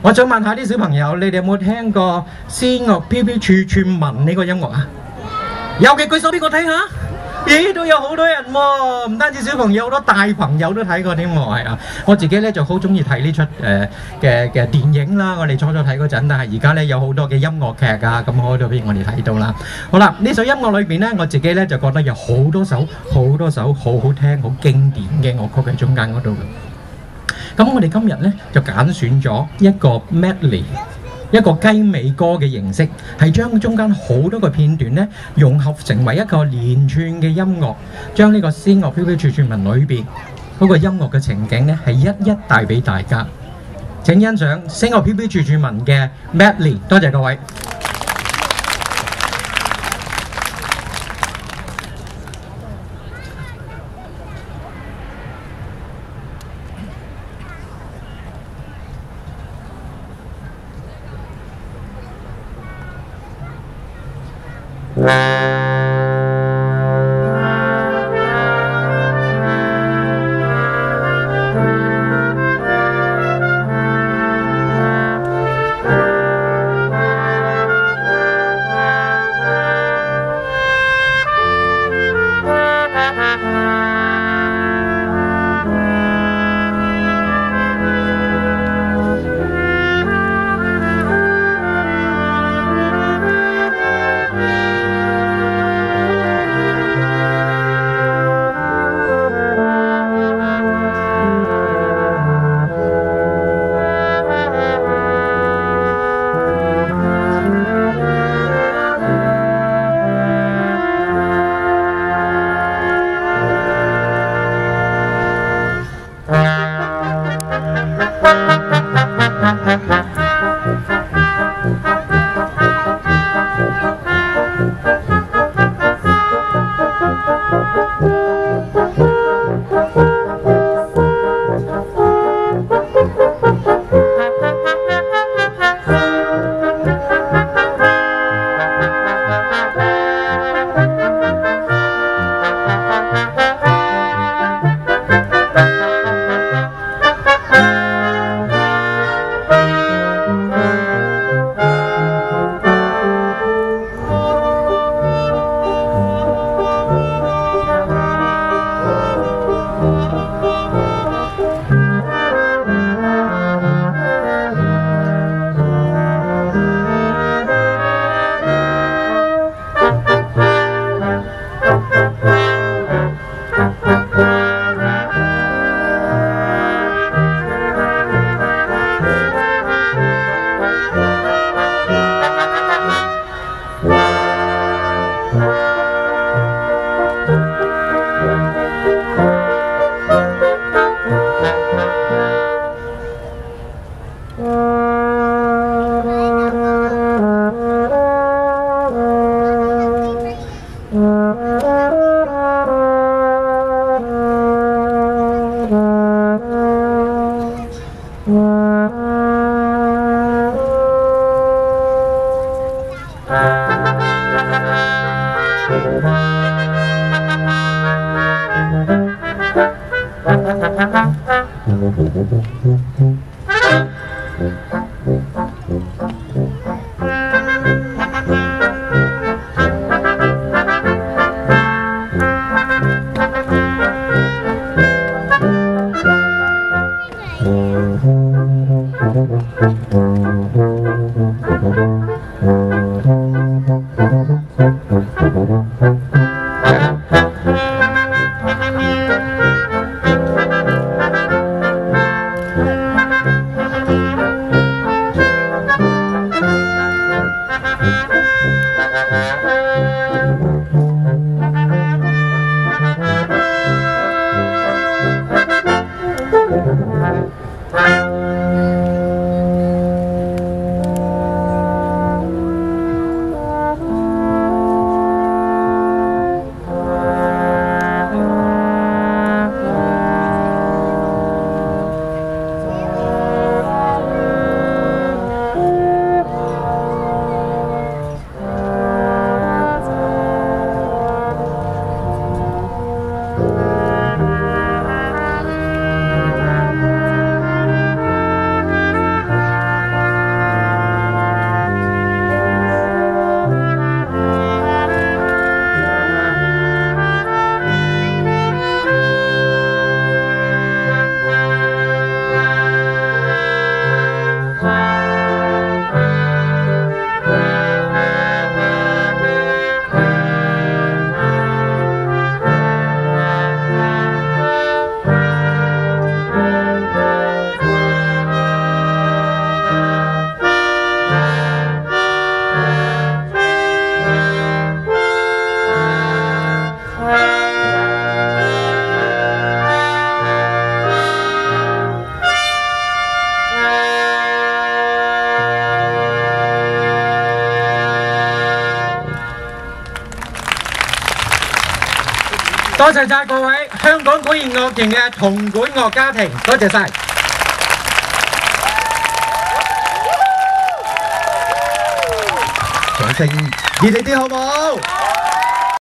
我想問下啲小朋友，你哋有冇聽過詩樂飄飄處處聞呢個音樂啊？有嘅舉手俾我睇下。咦，都有好多人喎，唔單止小朋友，好多大朋友都睇過添喎，係啊！我自己咧就好中意睇呢出嘅電影啦。我哋初初睇嗰陣，但係而家咧有好多嘅音樂劇啊，咁好多俾我哋睇到啦。好啦，呢首音樂裏邊咧，我自己咧就覺得有好多首好好聽、好經典嘅樂曲喺中間嗰度嘅。咁我哋今日咧就揀選咗一個 medley。一個雞尾歌嘅形式，係將中間好多個片段咧融合成為一個連串嘅音樂，將呢個仙樂飄飄處處聞裏邊嗰個音樂嘅情景咧係一一帶俾大家。請欣賞仙樂飄飄處處聞嘅 medley， 多謝各位。 多謝晒各位香港管弦樂團嘅銅管樂家庭，多謝晒。掌聲熱烈啲好冇？